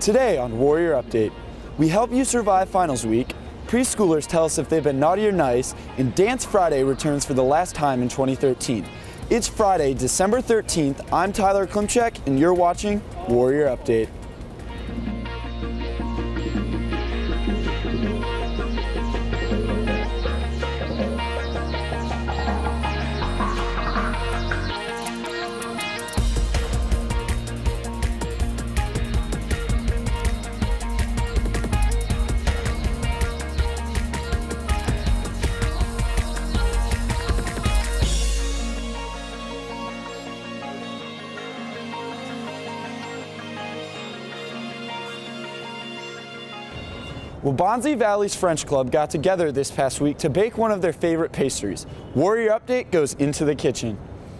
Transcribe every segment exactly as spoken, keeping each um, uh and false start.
Today on Warrior Update, we help you survive finals week, preschoolers tell us if they've been naughty or nice, and Dance Friday returns for the last time in twenty thirteen. It's Friday, December thirteenth. I'm Tyler Klimchek, and you're watching Warrior Update. Waubonsie Valley's French Club got together this past week to bake one of their favorite pastries. Warrior Update goes into the kitchen.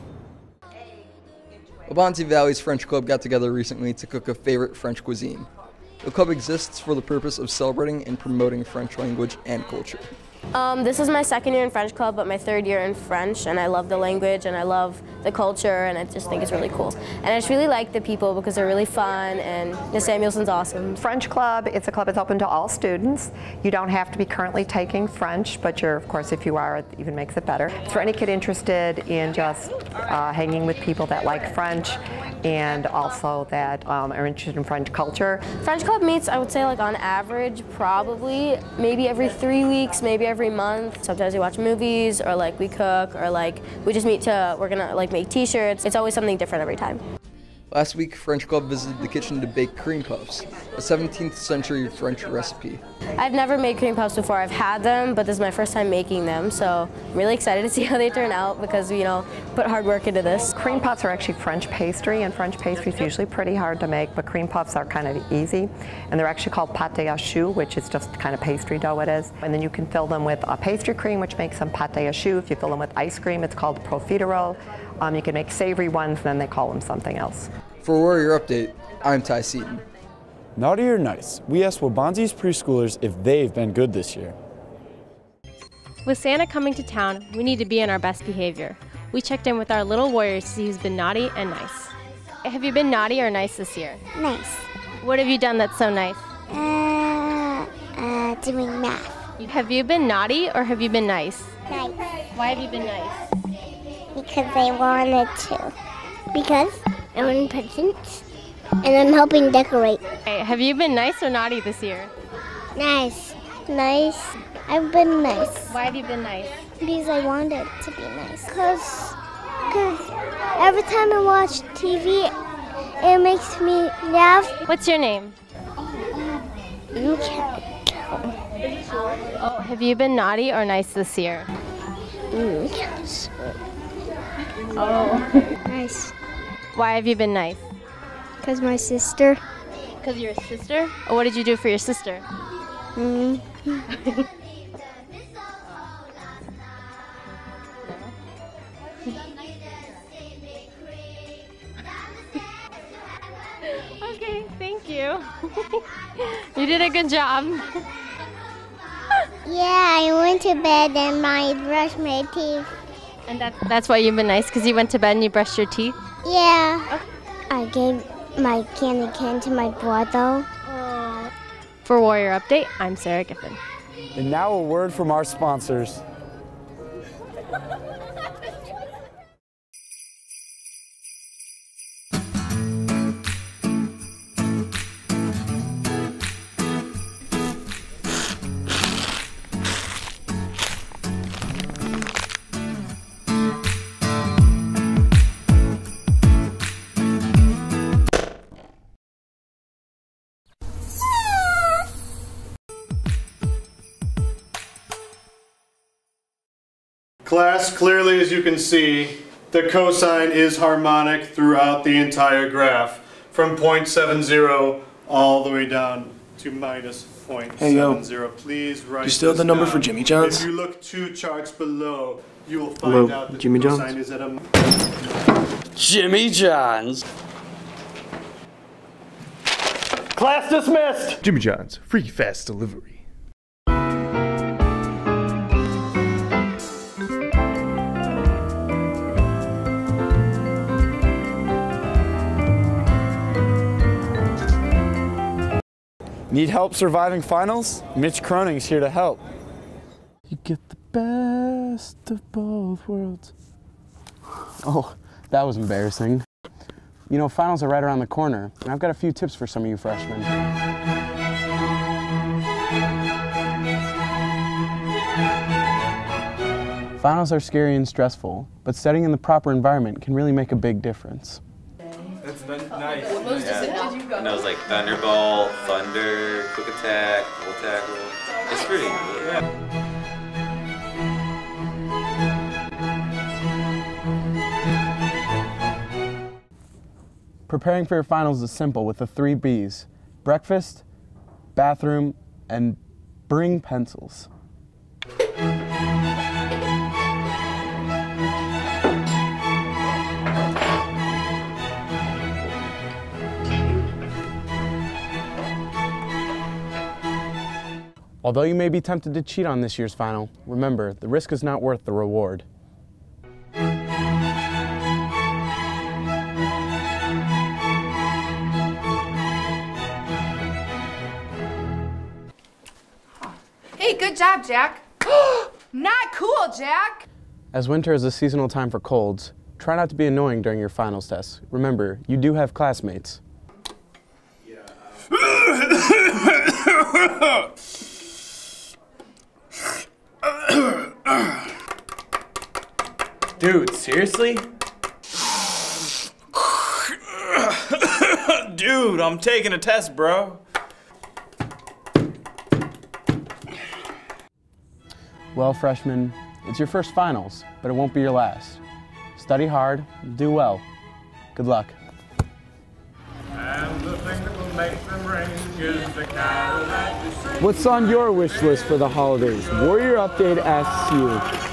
Waubonsie Valley's French Club got together recently to cook a favorite French cuisine. The club exists for the purpose of celebrating and promoting French language and culture. Um, this is my second year in French Club, but my third year in French, and I love the language and I love the culture, and I just think it's really cool. And I just really like the people because they're really fun, and Miss Samuelson's awesome. French Club, it's a club that's open to all students. You don't have to be currently taking French, but you're, of course, if you are, it even makes it better. It's for any kid interested in just uh, hanging with people that like French and also that um, are interested in French culture. French Club meets, I would say, like on average, probably maybe every three weeks, maybe every month. Sometimes we watch movies, or like we cook, or like we just meet to, we're gonna like make t-shirts. It's always something different every time. Last week, French Club visited the kitchen to bake cream puffs, a seventeenth century French recipe. I've never made cream puffs before. I've had them, but this is my first time making them, so I'm really excited to see how they turn out because, you know, put hard work into this. Cream puffs are actually French pastry, and French pastry is usually pretty hard to make, but cream puffs are kind of easy. And they're actually called pâte à choux, which is just kind of pastry dough it is. And then you can fill them with a pastry cream, which makes them pâte à choux. If you fill them with ice cream, it's called profiterole. Um, you can make savory ones, and then they call them something else. For Warrior Update, I'm Ty Seaton. Naughty or nice? We asked Waubonsie's preschoolers if they've been good this year. With Santa coming to town, we need to be on our best behavior. We checked in with our little warriors to see who's been naughty and nice. Have you been naughty or nice this year? Nice. What have you done that's so nice? Uh, uh, doing math. Have you been naughty or have you been nice? Nice. Why have you been nice? Because I wanted to. Because I want presents, and I'm helping decorate. Hey, have you been nice or naughty this year? Nice. Nice. I've been nice. Why have you been nice? Because I wanted to be nice. Because every time I watch T V, it makes me laugh. What's your name? You can't tell. Oh, have you been naughty or nice this year? You can't swim. Oh. Nice. Why have you been nice? Because my sister. Because you're a sister? Or what did you do for your sister? Mm. Okay, thank you. You did a good job. Yeah, I went to bed and I brushed my teeth. And that, that's why you've been nice, because you went to bed and you brushed your teeth? Yeah. Okay. I gave my candy cane to my brother. Aww. For Warrior Update, I'm Sarah Giffen. And now a word from our sponsors. Class, clearly as you can see, the cosine is harmonic throughout the entire graph, from zero point seven zero all the way down to minus zero point seven zero. Hey, yo. Please write You still have the number down. for Jimmy John's? If you look two charts below, you will find Hello, out that Jimmy the cosine John's? is at a... Jimmy John's. Class dismissed! Jimmy John's, free fast delivery. Need help surviving finals? Mitch Croning's here to help. You get the best of both worlds. Oh, that was embarrassing. You know, finals are right around the corner, and I've got a few tips for some of you freshmen. Finals are scary and stressful, but studying in the proper environment can really make a big difference. That's nice. Yeah. And it was like Thunderball, Thunder, Quick Attack, Full Tackle. It's pretty cool. Yeah. Preparing for your finals is simple with the three B's: breakfast, bathroom, and bring pencils. Although you may be tempted to cheat on this year's final, remember, the risk is not worth the reward. Hey, good job, Jack. Not cool, Jack! As winter is a seasonal time for colds, try not to be annoying during your finals tests. Remember, you do have classmates. Dude, seriously? Dude, I'm taking a test, bro. Well, freshmen, it's your first finals, but it won't be your last. Study hard, do well. Good luck. And the thing that will make them ring is the carol that you sing. What's on your wish list for the holidays? Warrior Update asks you.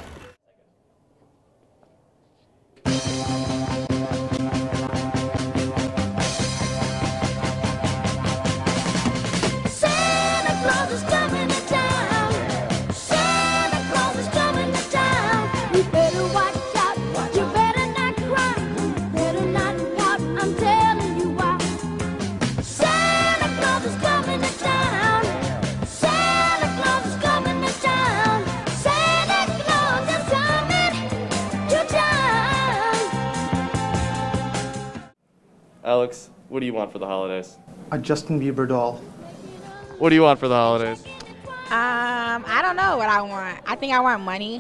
Alex, what do you want for the holidays? A Justin Bieber doll. What do you want for the holidays? Um, I don't know what I want. I think I want money.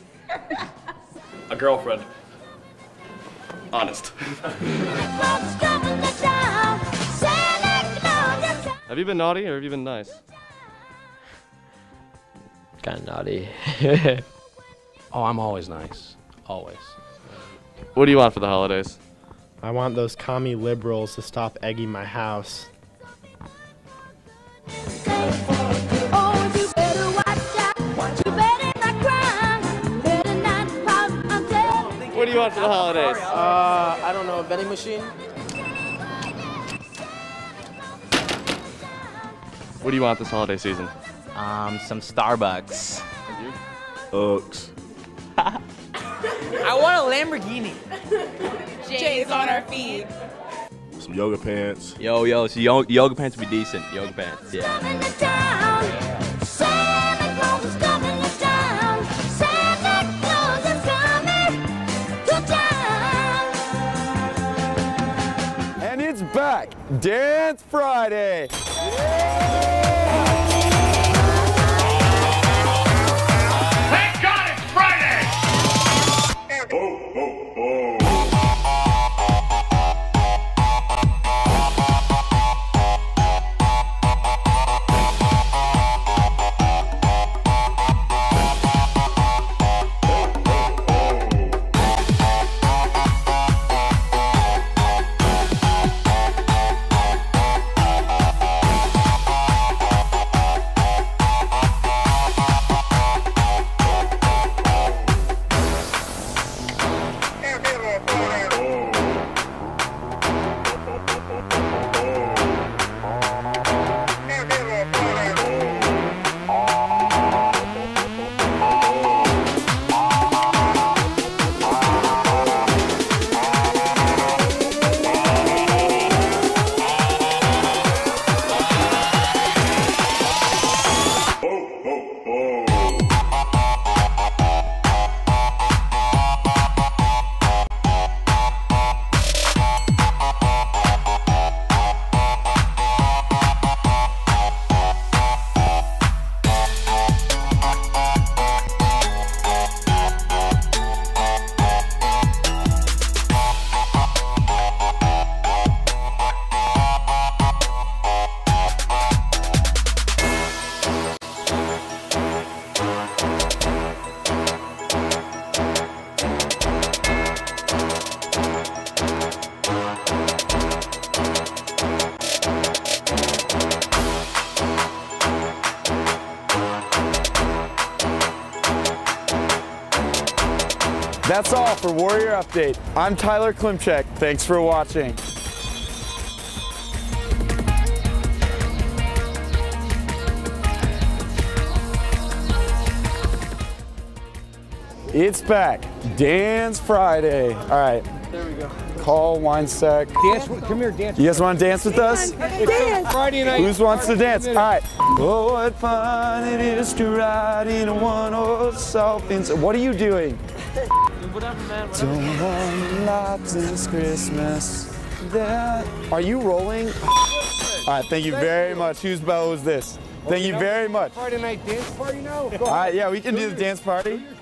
A girlfriend. Honest. Have you been naughty or have you been nice? Kind of naughty. Oh, I'm always nice. Always. What do you want for the holidays? I want those commie liberals to stop egging my house. What do you want for the holidays? Uh, I don't know, a vending machine? What do you want this holiday season? Um, some Starbucks. Oaks. I want a Lamborghini. Jay's on our feet. Some yoga pants. Yo, yo, so yo yoga pants would be decent. Yoga pants, yeah. And it's back, Dance Friday. Thank God it's Friday! Oh, oh, oh. That's all for Warrior Update. I'm Tyler Klimchek. Thanks for watching. It's back. Dance Friday. All right. There we go. Call, wine sec. Dance. Come here, dance. You guys want to dance with us? Dance. Friday night. Who wants to dance? All right. Oh, what fun it is to ride in a one-horse South. What are you doing? Whatever, man. Whatever. Don't want lots this Christmas. That. Are you rolling? All right. Thank you very much. Whose bell was this? Thank you very much. Friday night dance party now. All right. Yeah, we can do the dance party.